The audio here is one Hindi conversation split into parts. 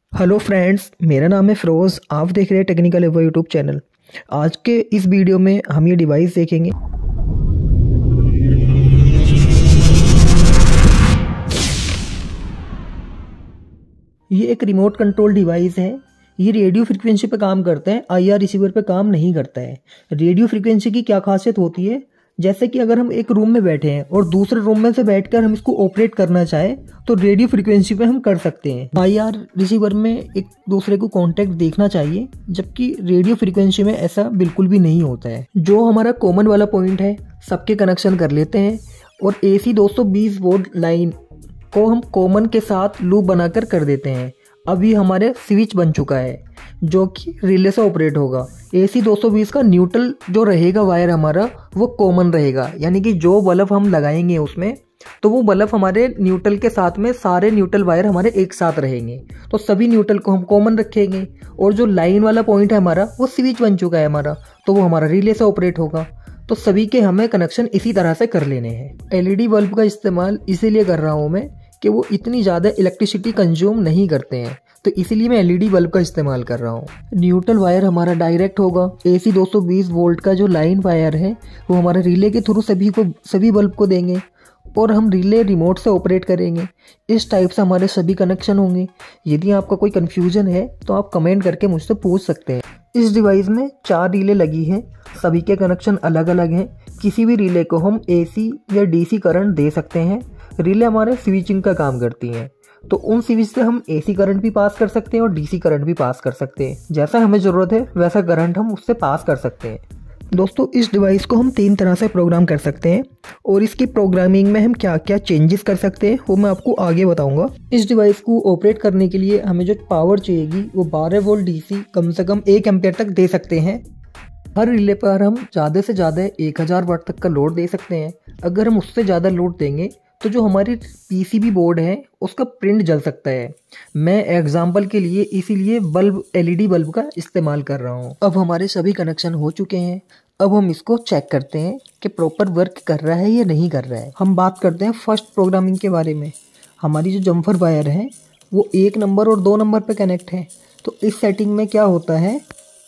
हेलो फ्रेंड्स, मेरा नाम है फ़िरोज़। आप देख रहे हैं टेक्निकल एवो यूट्यूब चैनल। आज के इस वीडियो में हम ये डिवाइस देखेंगे। ये एक रिमोट कंट्रोल डिवाइस है। ये रेडियो फ्रिक्वेंसी पे काम करता है, आईआर रिसीवर पे काम नहीं करता है। रेडियो फ्रिक्वेंसी की क्या खासियत होती है, जैसे कि अगर हम एक रूम में बैठे हैं और दूसरे रूम में से बैठकर हम इसको ऑपरेट करना चाहे तो रेडियो फ्रिक्वेंसी पे हम कर सकते हैं। आईआर रिसीवर में एक दूसरे को कांटेक्ट देखना चाहिए, जबकि रेडियो फ्रिक्वेंसी में ऐसा बिल्कुल भी नहीं होता है। जो हमारा कॉमन वाला पॉइंट है, सबके कनेक्शन कर लेते हैं और AC 220 वोल्ट लाइन को हम कॉमन के साथ लूप बनाकर कर देते हैं। अभी हमारे स्विच बन चुका है जो कि रिले से ऑपरेट होगा। AC 220 का न्यूट्रल जो रहेगा वायर हमारा, वो कॉमन रहेगा, यानी कि जो बल्ब हम लगाएंगे उसमें तो वो बल्ब हमारे न्यूट्रल के साथ में सारे न्यूट्रल वायर हमारे एक साथ रहेंगे। तो सभी न्यूट्रल को हम कॉमन रखेंगे और जो लाइन वाला पॉइंट है हमारा, वो स्विच बन चुका है हमारा, तो वो हमारा रिले से ऑपरेट होगा। तो सभी के हमें कनेक्शन इसी तरह से कर लेने हैं। LED बल्ब का इस्तेमाल इसीलिए कर रहा हूँ मैं कि वो इतनी ज़्यादा इलेक्ट्रिसिटी कंज्यूम नहीं करते हैं, तो इसीलिए मैं LED बल्ब का इस्तेमाल कर रहा हूँ। न्यूट्रल वायर हमारा डायरेक्ट होगा। AC 220 वोल्ट का जो लाइन वायर है वो हमारा रिले के थ्रू सभी बल्ब को देंगे और हम रिले रिमोट से ऑपरेट करेंगे। इस टाइप से हमारे सभी कनेक्शन होंगे। यदि आपका कोई कन्फ्यूजन है तो आप कमेंट करके मुझसे पूछ सकते हैं। इस डिवाइस में 4 रिले लगी हैं, सभी के कनेक्शन अलग अलग हैं। किसी भी रिले को हम AC या DC करंट दे सकते हैं। रिले हमारे स्विचिंग का काम करती हैं, तो उन स्विच से हम AC करंट भी पास कर सकते हैं और DC करंट भी पास कर सकते हैं। जैसा हमें ज़रूरत है वैसा करंट हम उससे पास कर सकते हैं। दोस्तों, इस डिवाइस को हम 3 तरह से प्रोग्राम कर सकते हैं और इसकी प्रोग्रामिंग में हम क्या क्या चेंजेस कर सकते हैं वो मैं आपको आगे बताऊंगा। इस डिवाइस को ऑपरेट करने के लिए हमें जो पावर चाहिएगी वो 12 वोल्ट DC कम से कम 1 एम्पियर तक दे सकते हैं। हर रिले पर हम ज़्यादा से ज़्यादा 1000 वाट तक का लोड दे सकते हैं। अगर हम उससे ज़्यादा लोड देंगे तो जो हमारी PCB बोर्ड है उसका प्रिंट जल सकता है। मैं एग्जांपल के लिए इसीलिए LED बल्ब का इस्तेमाल कर रहा हूँ। अब हमारे सभी कनेक्शन हो चुके हैं। अब हम इसको चेक करते हैं कि प्रॉपर वर्क कर रहा है या नहीं कर रहा है। हम बात करते हैं फर्स्ट प्रोग्रामिंग के बारे में। हमारी जो जम्पर वायर है वो 1 नंबर और 2 नंबर पर कनेक्ट है। तो इस सेटिंग में क्या होता है,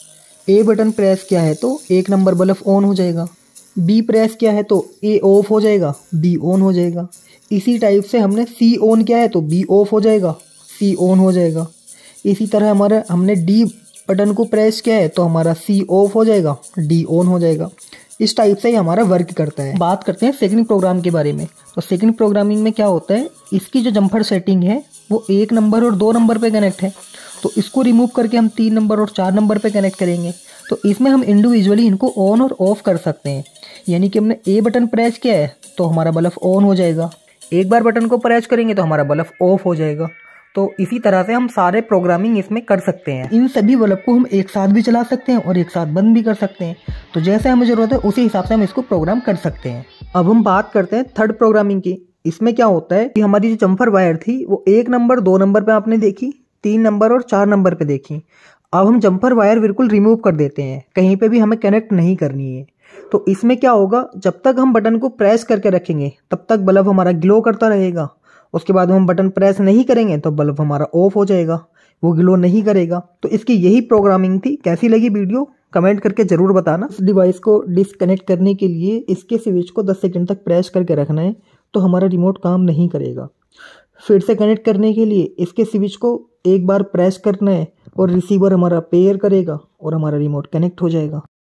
A बटन प्रेस किया है तो 1 नंबर बल्ब ऑन हो जाएगा, B प्रेस किया है तो A ऑफ हो जाएगा, B ऑन हो जाएगा। इसी टाइप से हमने C ऑन किया है तो B ऑफ हो जाएगा, C ऑन हो जाएगा। इसी तरह हमने D बटन को प्रेस किया है तो हमारा C ऑफ हो जाएगा, D ऑन हो जाएगा। इस टाइप से ही हमारा वर्क करता है। बात करते हैं सेकंड प्रोग्राम के बारे में। तो सेकंड प्रोग्रामिंग में क्या होता है, इसकी जो जम्पर सेटिंग है वो 1 नंबर और 2 नंबर पे कनेक्ट है, तो इसको रिमूव करके हम 3 नंबर और 4 नंबर पे कनेक्ट करेंगे। तो इसमें हम इंडिविजुअली इनको ऑन और ऑफ कर सकते हैं। यानी कि हमने A बटन प्रेस किया है तो हमारा बल्ब ऑन हो जाएगा, एक बार बटन को प्रेस करेंगे तो हमारा बल्ब ऑफ हो जाएगा। तो इसी तरह से हम सारे प्रोग्रामिंग इसमें कर सकते हैं। इन सभी बल्ब को हम एक साथ भी चला सकते हैं और एक साथ बंद भी कर सकते हैं। तो जैसे हमें ज़रूरत है उसी हिसाब से हम इसको प्रोग्राम कर सकते हैं। अब हम बात करते हैं थर्ड प्रोग्रामिंग की। इसमें क्या होता है कि हमारी जो जम्पर वायर थी वो 1 नंबर 2 नंबर पे आपने देखी, 3 नंबर और 4 नंबर पे देखी। अब हम जम्पर वायर बिल्कुल रिमूव कर देते हैं, कहीं पे भी हमें कनेक्ट नहीं करनी है। तो इसमें क्या होगा, जब तक हम बटन को प्रेस करके रखेंगे तब तक बल्ब हमारा ग्लो करता रहेगा। उसके बाद हम बटन प्रेस नहीं करेंगे तो बल्ब हमारा ऑफ हो जाएगा, वो ग्लो नहीं करेगा। तो इसकी यही प्रोग्रामिंग थी। कैसी लगी वीडियो कमेंट करके ज़रूर बताना। इस डिवाइस को डिस्कनेक्ट करने के लिए इसके स्विच को 10 सेकंड तक प्रेस करके रखना है, तो हमारा रिमोट काम नहीं करेगा। फिर से कनेक्ट करने के लिए इसके स्विच को एक बार प्रेस करना है और रिसीवर हमारा पेयर करेगा और हमारा रिमोट कनेक्ट हो जाएगा।